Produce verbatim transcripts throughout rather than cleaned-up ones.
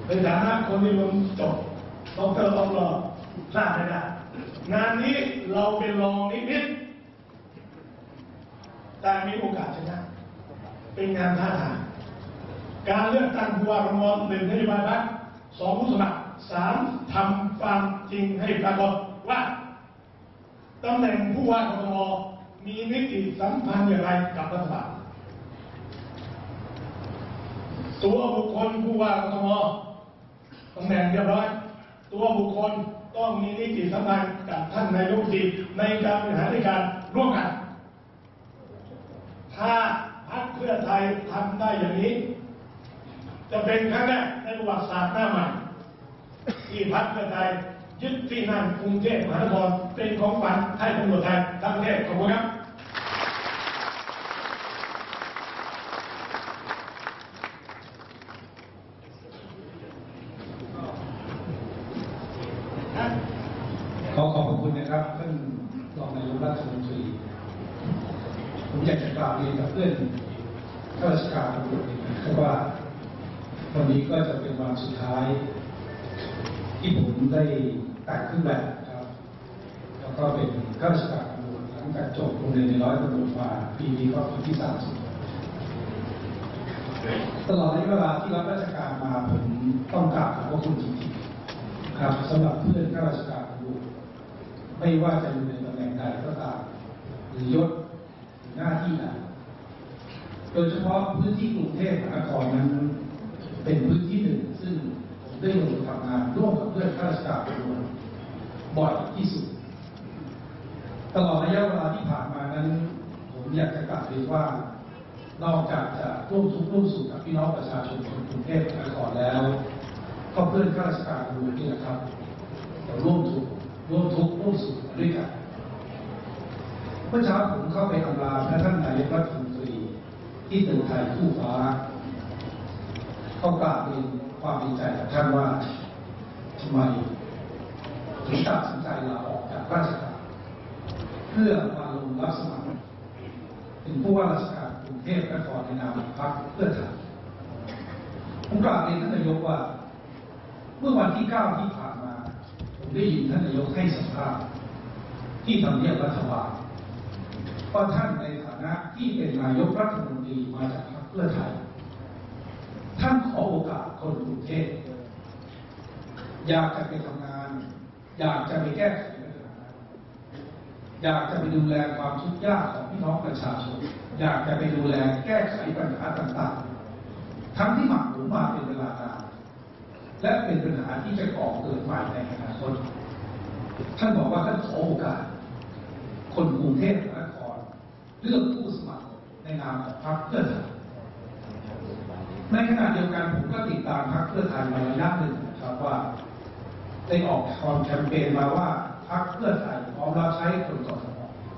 ในฐานะคนที่ลงจบด็อกเตอร์ต้องรอพลาดไม่ได้งานนี้เราเป็นรองนิดๆแต่มีโอกาสชนะเป็นงานท้าทายการเลือกตั้งผู้ว่ากทมหนึ่งนโยบายพรรคสองผู้สมัครสามทำความจริงให้ปรากฏว่าตำแหน่งผู้ว่ากทมมีมิติสัมพันธ์อย่างไรกับรัฐบาลตัวบุคคลผู้ว่ากทมตำแหน่งเรียบร้อยตัวบุคคลต้องมีนิติสัมพันธ์กับท่านนายกรัฐมนตรีในการบริหารราชการร่วมกันถ้าพรรคเพื่อไทยทำได้อย่างนี้จะเป็นครั้งแรกในประวัติศาสตร์หน้าใหม่ที่พรรคเพื่อไทยยึดที่นั่งกรุงเทพมหานครเป็นของขวัญให้ตำรวจไทยทั้งประเทศขอบคุณครับขอขอบคุณนะครับท่านรองนายกรัฐมนตรีผมอยากจะกล่าวเรียนกับเพื่อนข้าราชการตำรวจนะครับว่าวันนี้ก็จะเป็นวันสุดท้ายที่ผมได้แต่งเครื่องแบบครับแล้วก็เป็นข้าราชการตำรวจหลังจากจบโรงเรียนในร้อยตำรวจมาปีนี้ก็ปีที่สามสิบตลอดระยะเวลาที่รับราชการมาผมต้องกราบขอบพระคุณจริงๆครับสำหรับเพื่อนข้าราชการตำรวจไม่ว่าจะอยู่ในตำแหน่งใดก็ตามหรือยศหน้าที่ใดโดยเฉพาะพื้นที่กรุงเทพมหานครนั้นเป็นพื้นที่หนึ่งซึ่งผมได้ลงทำงานร่วมกับเพื่อนข้าราชการตำรวจบ่อยที่สุดตลอดระยะเวลาที่ผ่านมานั้นผมอยากจะกล่าวเรียนว่านอกจากจะร่วมทุกข์ร่วมสุขกับพี่น้องประชาชนคนกรุงเทพมหานครแล้วก็เพื่อนข้าราชการตำรวจนี่แหละครับจะร่วมทุกข์ร่วมทุกข์ร่วมสุขด้วยกันเมื่อเช้าผมเข้าไปอำลาพระท่านนายกรัฐมนตรีที่ตึกไทยคู่ฟ้าก็กราบเรียนความดีใจกับท่านว่าทำไมถึงตัดสินใจลาออกจากราชการเพื่อมาลงรับสมัครเป็นผู้ว่าราชการกรุงเทพมหานครในนามพรรคเพื่อไทยผมกราบเรียนท่านนายกว่าเมื่อวันที่เก้าที่ผ่านมาผมได้ยินท่านนายกให้สัมภาษณ์ที่ทำเนียบรัฐบาลว่าท่านในฐานะที่เป็นนายกรัฐมนตรีมาจากพรรคเพื่อไทยท่านขอโอกาสคนกรุงเทพอยากจะไปทำงานอยากจะไปแก้ไขปัญหาอยากจะไปดูแลความทุกข์ยากของพี่น้องประชาชนอยากจะไปดูแลแก้ไขปัญหาต่างๆทั้งที่หมักหมมมาเป็นเวลานานและเป็นปัญหาที่จะก่อเกิดใหม่ในอนาคตท่านบอกว่าท่านขอโอกาสคนกรุงเทพมหานครเลือกผู้สมัครในนามของพรรคเพื่อไทยในขณะเดียวกันผมก็ติดตามพรรคเพื่อไทยมาระยะหนึ่งนะครับว่าได้ออกคอนแคมเปญมาว่าพรรคเพื่อไทยพร้อมรับใช้คนกทม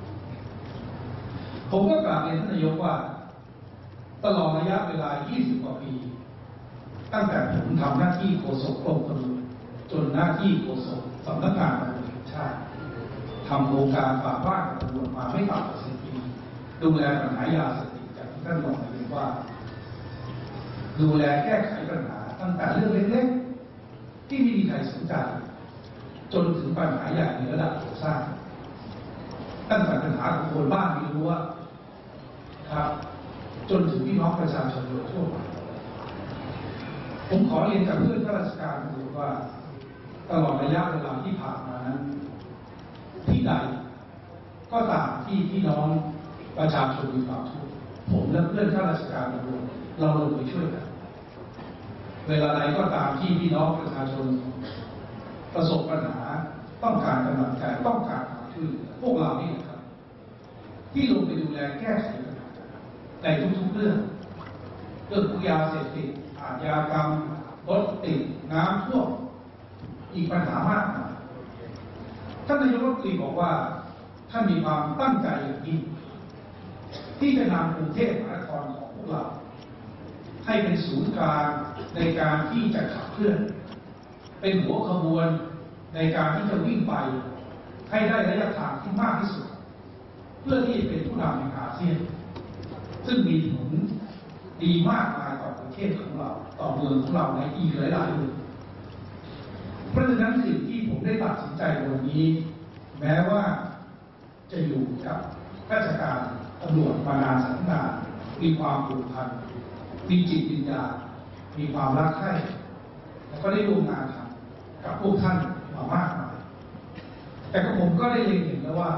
ผมก็กราบเรียนท่านนายกว่าตลอดระยะเวลายี่สิบกว่าปีตั้งแต่ผมทำหน้าที่โฆษกกรมตำรวจจนหน้าที่โฆษกสำนักงานตำรวจแห่งชาติทำโครงการปราบปรามตำรวจมาไม่ต่ำกว่าสิบปีดูแลปัญหายาเสพติดจากที่ท่านบอกเลยว่าดูแลแก้ไขปัญหาตั้งแต่เรื่องเล็กๆที่ไม่มีใครสนใจจนถึงปัญหาใหญ่ในระดับโครงสร้างตั้งแต่ปัญหาของคนบ้านมีรั้วครับจนถึงพี่น้องประชาชนโดยทั่วไปผมขอเรียนกับเพื่อนข้าราชการตำรวจว่าตลอดระยะเวลาที่ผ่านมานั้นที่ใดก็ตามที่พี่น้องประชาชนมีความทุกข์ผมและเพื่อนข้าราชการตำรวจเราลงไปช่วยกันเวลาใดก็ตามที่พี่น้องประชาชนประสบปัญหาต้องการกำลังใจต้องการความช่วยเหลือพวกเรานี่แหละครับที่ลงไปดูแลแก้ไขปัญหาในทุกๆเรื่องเรื่องยาเสพติดอาชญากรรมรถติดน้ำท่วมอีกปัญหามากมายท่านนายกรัฐมนตรีบอกว่าท่านมีความตั้งใจอย่างยิ่งที่จะนำกรุงเทพมหานครของพวกเราให้เป็นศูนย์กลางในการที่จะขับเคลื่อนเป็นหัวขบวนในการที่จะวิ่งไปให้ได้ระยะทางที่มากที่สุดเพื่อที่จะเป็นผู้นำในอาเซียนซึ่งมีผลดีมากมายต่อประเทศของเราต่อเมืองของเราในอีกหลายๆเรื่องะฉะนั้นสิ่งที่ผมได้ตัดสินใจในวันนี้ แม้ว่าจะอยู่กับราชการตำรวจมานานแสนนานมีความผูกพันมีจิตวิญญาณมีความรักใคร่แล้วก็ได้ร่วมงานกับพวกท่านมามากมายแต่ก็ผมก็ได้เล็งเห็นแล้วว่า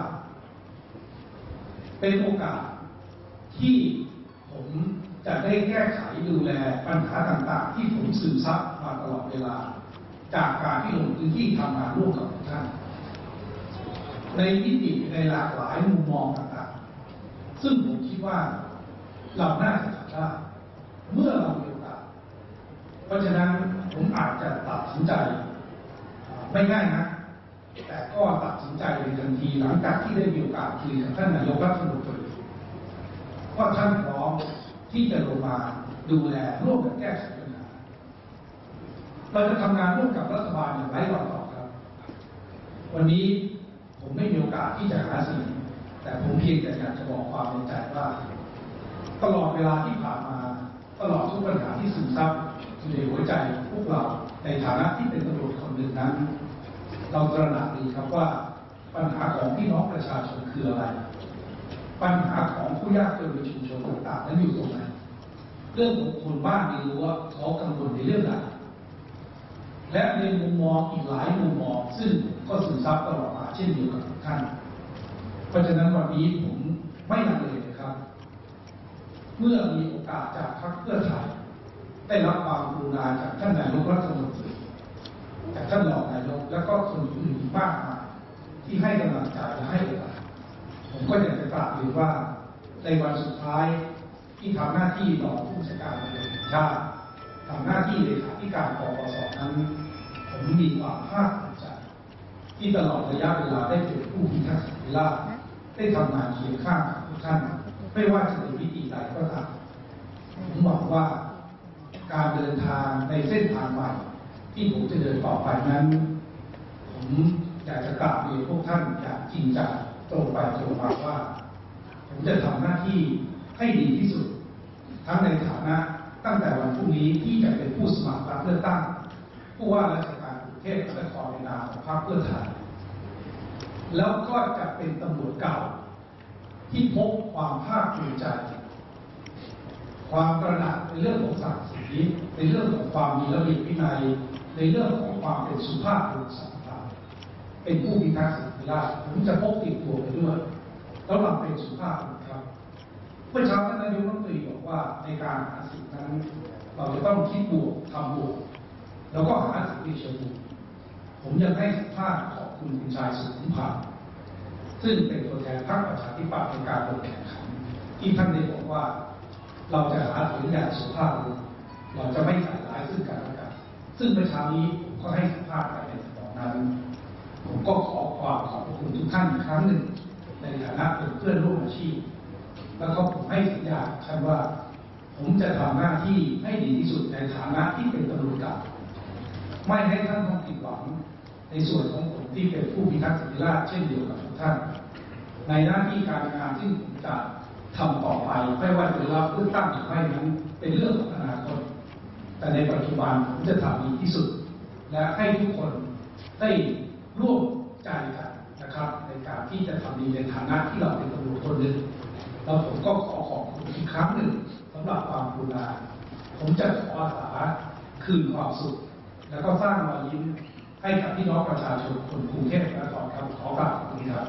เป็นโอกาสที่ผมจะได้แก้ไขดูแลปัญหาต่างๆที่ผมซึมซับมาตลอดเวลาจากการที่ลงพื้นที่ทำงานร่วมกับท่านในมิติในหลากหลายมุมมองต่างๆซึ่งผมคิดว่าเราน่าจะทำได้เมื่อเรามีโอกาสเพราะฉะนั้นผมอาจจะตัดสินใจไม่ง่ายนะแต่ก็ตัดสินใจในทันทีหลังจากที่ได้มีโอกาสคุยกับท่านนายกรัฐมนตรีว่าท่านพร้อมที่จะลงมาดูแลร่วมกันแก้ไขปัญหาเราจะทำงานร่วมกับรัฐบาลอย่างไรก่อนต่อครับวันนี้ผมไม่มีโอกาสที่จะหาเสียงแต่ผมเพียงแต่อยากจะบอกความในใจว่าตลอดเวลาที่ผ่านมาตลอดทุกปัญหาที่ซึมซับอยู่ในหัวใจของพวกเราในฐานะที่เป็นตำรวจคนหนึ่งนั้นเราตระหนักดีครับว่าปัญหาของพี่น้องประชาชนคืออะไรปัญหาของผู้ยากจนในชุมชนต่างๆนั้นอยู่ตรงไหนเรื่องของคนบ้านไม่รู้ว่าเขากังวลในเรื่องอะไรและในมุมมองอีกหลายมุมมองซึ่งก็ซึมซับตลอดมาเช่นเดียวกับทุกท่านเพราะฉะนั้นวันนี้ผมไม่ลังเลนะครับเมื่อมีโอกาสจากพรรคเพื่อไทยได้รับความกรุณาจากท่านนายกรัฐมนตรีจากท่านรองนายกและก็คนอื่นมากมายที่ให้กำลังใจและให้โอกาสผมก็อยากจะกราบเรียนว่าในวันสุดท้ายที่ทำหน้าที่รองผู้บัญชาการตำรวจแห่งชาติทำหน้าที่เลขาธิการปปสนั้นผมมีความภาคภูมิใจที่ตลอดระยะเวลาได้เป็นผู้พิทักษ์สันติราษฎร์ได้ทำงานเคียงข้างกับทุกท่านไม่ว่าจะในวิธีใดก็ตามผมหวังว่าการเดินทางในเส้นทางใหม่ที่ผมจะเดินต่อไปนั้นผมอยากจะกราบเรียนพวกท่านอย่างจริงจังตรงไปตรงมาว่าผมจะทำหน้าที่ให้ดีที่สุดทั้งในฐานะตั้งแต่วันพรุ่งนี้ที่จะเป็นผู้สมัครรับเลือกตั้งผู้ว่าราชการกรุงเทพมหานครในนามของพรรคเพื่อไทยแล้วก็จะเป็นตำรวจเก่าที่พบความภาคภูมิใจความตระหนักในเรื่องของศักดิ์ศรีในเรื่องของความมีระเบียบวินัยในเรื่องของความเป็นสุภาพบุรุษสัมพันธ์เป็นผู้พิทักษ์สันติราษฎร์ผมจะพกติดตัวไปด้วยแล้วเราเป็นสุภาพบุรุษครับเมื่อเช้าท่านนายกรัฐมนตรีบอกว่าในการหาเสียงนั้นเราจะต้องคิดบวกทำบวกแล้วก็หาเสียงในเชิงบวกผมยังให้สัมภาษณ์ขอบคุณคุณชายสุขุมพันธ์ซึ่งเป็นตัวแทนพรรคประชาธิปัตย์ในการลงแข่งขันที่ท่านได้บอกว่าเราจะหาเสียงอย่างสุภาพบุรุษเราจะไม่ใส่ร้ายซึ่งกันและกันซึ่งเมื่อเช้านี้ผมก็ให้สัมภาษณ์ไปในตอนนั้นผมก็ขอความขอบคุณทุกท่านอีกครั้งหนึ่งในฐานะเป็นเพื่อนร่วมอาชีพแล้วก็ผมให้สัญญาท่านว่าผมจะทำหน้าที่ให้ดีที่สุดในฐานะที่เป็นตำรวจเก่าไม่ให้ท่านต้องผิดหวังในส่วนของผมที่เป็นผู้พิทักษ์สันติราษฎร์เช่นเดียวกับทุกท่านในหน้าที่การงานที่ผมจะทำต่อไปไม่ว่าจะรับเลือกตั้งหรือไม่นั้นเป็นเรื่องของอนาคตแต่ในปัจจุบันผมจะทำดีที่สุดและให้ทุกคนได้ร่วมใจกันนะครับในการที่จะทำดีในฐานะที่เราเป็นตำรวจคนหนึ่งแล้วผมก็ขอขอบคุณอีกครั้งหนึ่งสำหรับความกรุณาผมจะขออาสาคืนความสุขแล้วก็สร้างรอยยิ้มให้กับพี่น้องประชาชนคนกรุงเทพมหานครครับขอกราบขอบคุณครับ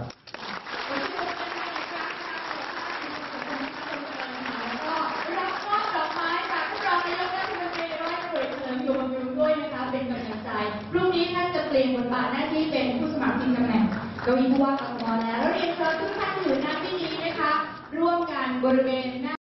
เป็นกำลังใจพรุ่งนี้ท่านจะเปลี่ยนบทบาทหน้าที่เป็นผู้สมัครชิงตำแหน่งเก้าอี้ผู้ว่ากทมแล้วแล้วเรียนเชิญทุกท่านอยู่ณที่นี้นะคะร่วมกันบริเวณหน้า